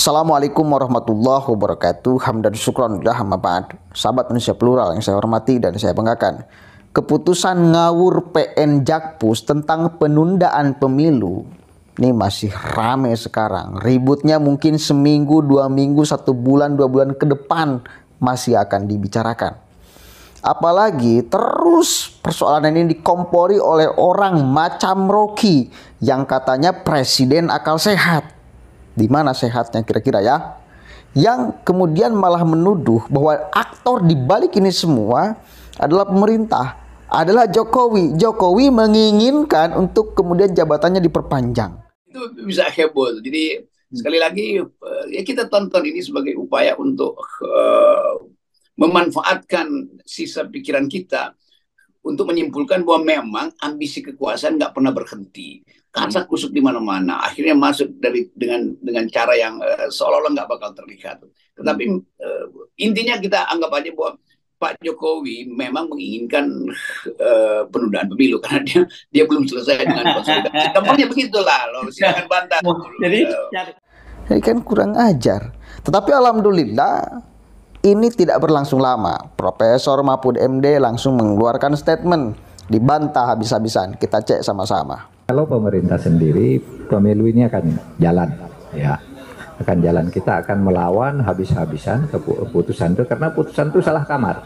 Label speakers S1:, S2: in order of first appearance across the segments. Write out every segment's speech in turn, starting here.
S1: Assalamualaikum warahmatullahi wabarakatuh. Hamdan syukron lillah amma ba'd. Sahabat Indonesia Plural yang saya hormati dan saya banggakan, keputusan ngawur PN Jakpus tentang penundaan pemilu ini masih rame sekarang. Ributnya mungkin seminggu, 2 minggu, 1 bulan, 2 bulan ke depan masih akan dibicarakan. Apalagi terus persoalan ini dikompori oleh orang macam Rocky yang katanya presiden akal sehat. Di mana sehatnya kira-kira ya? Yang kemudian malah menuduh bahwa aktor di balik ini semua adalah pemerintah, adalah Jokowi. Jokowi menginginkan untuk kemudian jabatannya diperpanjang.
S2: Itu bisa heboh. Jadi sekali lagi ya kita tonton ini sebagai upaya untuk memanfaatkan sisa pikiran kita untuk menyimpulkan bahwa memang ambisi kekuasaan nggak pernah berhenti. Kasak kusuk di mana-mana. Akhirnya masuk dengan cara yang seolah-olah nggak bakal terlihat. Tetapi intinya kita anggap aja bahwa Pak Jokowi memang menginginkan penundaan pemilu karena dia belum selesai dengan konsolidasi. Gampangnya begitulah, loh. Silakan bantah.
S1: Jadi kan kurang ajar. Tetapi alhamdulillah ini tidak berlangsung lama. Profesor Mahfud MD langsung mengeluarkan statement, dibantah habis-habisan. Kita cek sama-sama.
S3: Kalau pemerintah sendiri, pemilu ini akan jalan, ya, akan jalan. Kita akan melawan habis-habisan keputusan itu karena putusan itu salah kamar.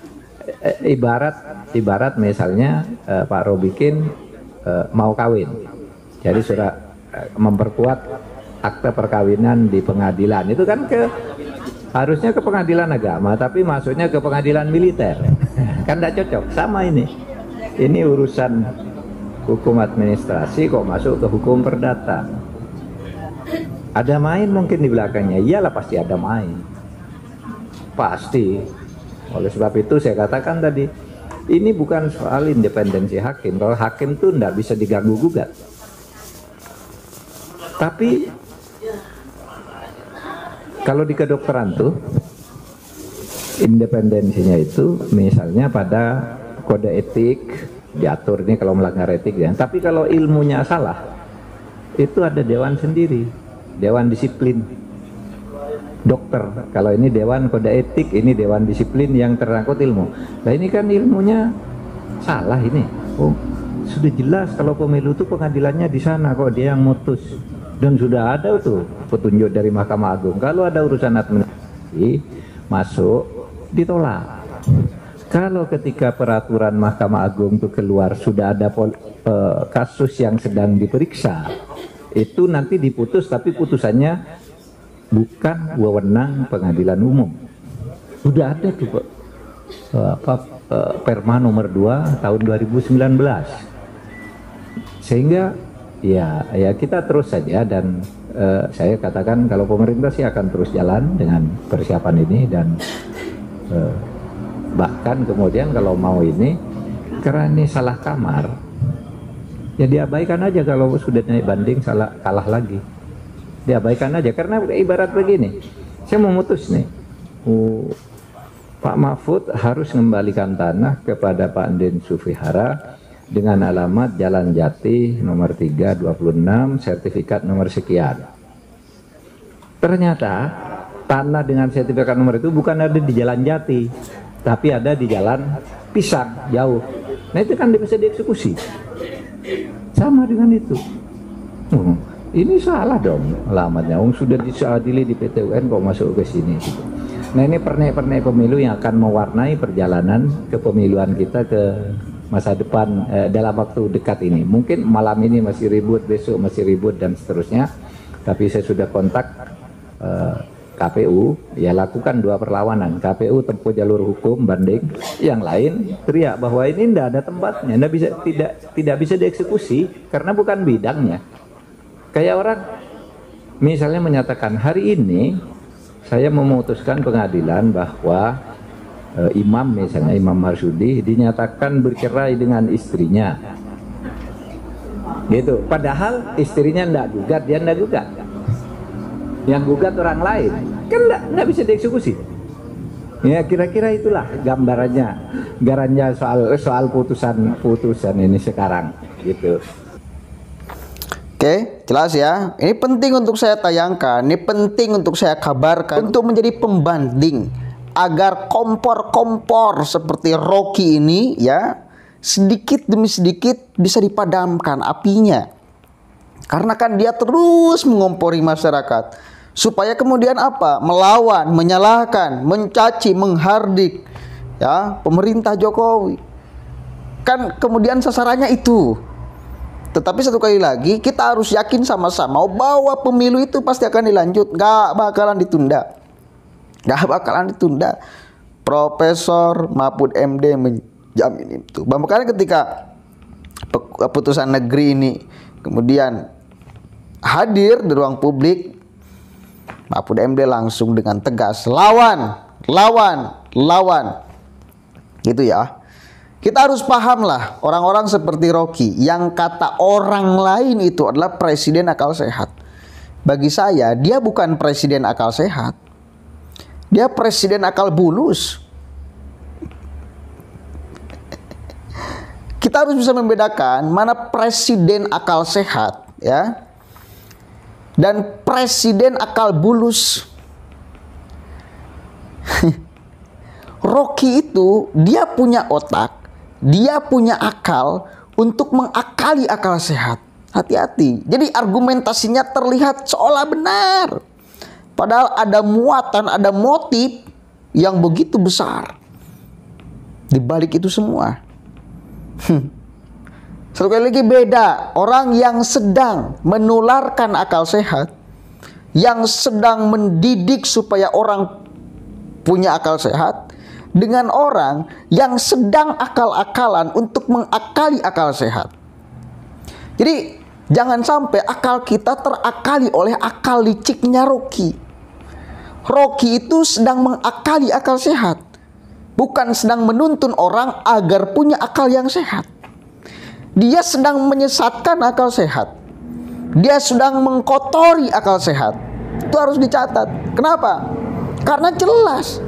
S3: Ibarat misalnya Pak Robikin mau kawin, jadi sudah memperkuat akte perkawinan di pengadilan. Itu kan harusnya ke pengadilan agama, tapi masuknya ke pengadilan militer. Kan tidak cocok. Sama ini urusan hukum administrasi kok masuk ke hukum perdata. Ada main mungkin di belakangnya. Iyalah, pasti ada main, pasti. Oleh sebab itu saya katakan tadi, ini bukan soal independensi hakim. Kalau hakim tuh tidak bisa diganggu gugat. Tapi kalau di kedokteran tuh independensinya itu misalnya pada kode etik diatur ini kalau melanggar etik ya. Tapi kalau ilmunya salah, itu ada dewan sendiri, dewan disiplin dokter. Kalau ini dewan kode etik, ini dewan disiplin yang terangkut ilmu. Nah ini kan ilmunya salah ini. Oh, sudah jelas kalau pemilu itu pengadilannya di sana, kok dia yang mutus. Dan sudah ada tuh petunjuk dari Mahkamah Agung. Kalau ada urusan administrasi masuk ditolak. Kalau ketika peraturan Mahkamah Agung itu keluar sudah ada kasus yang sedang diperiksa, itu nanti diputus, tapi putusannya bukan wewenang pengadilan umum. Sudah ada tuh Perma nomor 2 tahun 2019. Sehingga ya kita terus saja, dan saya katakan kalau pemerintah sih akan terus jalan dengan persiapan ini, dan bahkan kemudian kalau mau ini karena ini salah kamar ya diabaikan aja. Kalau sudah naik banding kalah lagi, diabaikan aja. Karena ibarat begini, saya memutus nih, Pak Mahfud harus mengembalikan tanah kepada Pak Den Sufihara dengan alamat Jalan Jati nomor 326 sertifikat nomor sekian. Ternyata tanah dengan sertifikat nomor itu bukan ada di Jalan Jati, tapi ada di Jalan Pisang, jauh. Nah itu kan bisa dieksekusi. Sama dengan itu. Ini salah dong alamatnya. Sudah diadili di PT UN kok masuk ke sini. Gitu. Nah ini pernek-pernek pemilu yang akan mewarnai perjalanan kepemiluan kita ke masa depan dalam waktu dekat ini. Mungkin malam ini masih ribut, besok masih ribut dan seterusnya. Tapi saya sudah kontak KPU, ya lakukan 2 perlawanan. KPU tempuh jalur hukum banding, yang lain teriak bahwa ini tidak ada tempatnya, tidak bisa dieksekusi karena bukan bidangnya. Kayak orang misalnya menyatakan hari ini saya memutuskan pengadilan bahwa imam, misalnya Imam Marsudi dinyatakan bercerai dengan istrinya, gitu. Padahal istrinya tidak gugat, dia tidak gugat. Yang gugat orang lain, kan nggak bisa dieksekusi. Ya kira-kira itulah gambarannya soal putusan ini sekarang, gitu.
S1: Oke, jelas ya. Ini penting untuk saya tayangkan, ini penting untuk saya kabarkan untuk menjadi pembanding agar kompor-kompor seperti Rocky ini ya sedikit demi sedikit bisa dipadamkan apinya. Karena kan dia terus mengompori masyarakat supaya kemudian apa? Melawan, menyalahkan, mencaci, menghardik ya pemerintah Jokowi. Kan kemudian sasarannya itu. Tetapi satu kali lagi kita harus yakin sama-sama bahwa pemilu itu pasti akan dilanjut, nggak bakalan ditunda, nggak bakalan ditunda. Profesor Mahfud MD menjamin itu. Bahkan ketika keputusan negeri ini kemudian hadir di ruang publik, Mahfud MD langsung dengan tegas lawan, gitu ya. Kita harus paham lah orang-orang seperti Rocky yang kata orang lain itu adalah presiden akal sehat. Bagi saya dia bukan presiden akal sehat, dia presiden akal bulus. Kita harus bisa membedakan mana presiden akal sehat ya dan presiden akal bulus. Rocky itu dia punya otak, dia punya akal untuk mengakali akal sehat. Hati-hati. Jadi argumentasinya terlihat seolah benar. Padahal ada muatan, ada motif yang begitu besar di balik itu semua. Satu kali lagi beda orang yang sedang menularkan akal sehat, yang sedang mendidik supaya orang punya akal sehat, dengan orang yang sedang akal-akalan untuk mengakali akal sehat. Jadi jangan sampai akal kita terakali oleh akal liciknya Rocky. Rocky itu sedang mengakali akal sehat, bukan sedang menuntun orang agar punya akal yang sehat. Dia sedang menyesatkan akal sehat. Dia sedang mengkotori akal sehat. Itu harus dicatat. Kenapa? Karena jelas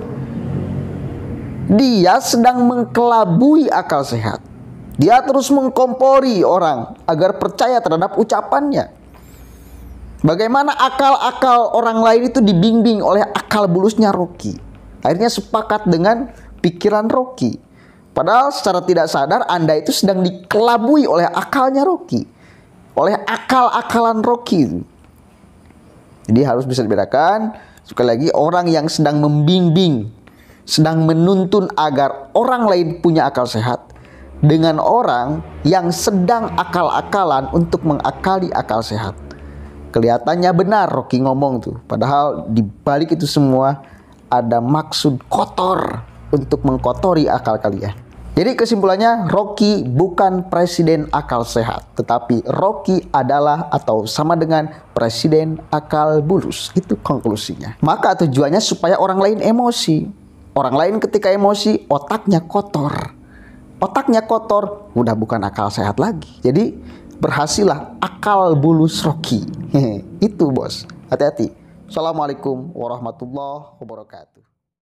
S1: dia sedang mengkelabui akal sehat. Dia terus mengkompori orang agar percaya terhadap ucapannya. Bagaimana akal-akal orang lain itu dibimbing oleh akal bulusnya Rocky. Akhirnya sepakat dengan pikiran Rocky. Padahal secara tidak sadar Anda itu sedang dikelabui oleh akalnya Rocky, oleh akal-akalan Rocky. Jadi harus bisa dibedakan. Sekali lagi, orang yang sedang membimbing, sedang menuntun agar orang lain punya akal sehat, dengan orang yang sedang akal-akalan untuk mengakali akal sehat. Kelihatannya benar Rocky ngomong tuh, padahal di balik itu semua ada maksud kotor untuk mengkotori akal kalian. Jadi kesimpulannya, Rocky bukan presiden akal sehat, tetapi Rocky adalah atau sama dengan presiden akal bulus. Itu konklusinya. Maka tujuannya supaya orang lain emosi. Orang lain ketika emosi, otaknya kotor. Otaknya kotor, udah bukan akal sehat lagi. Jadi berhasillah akal bulus Rocky. Itu bos. Hati-hati. Assalamualaikum warahmatullahi wabarakatuh.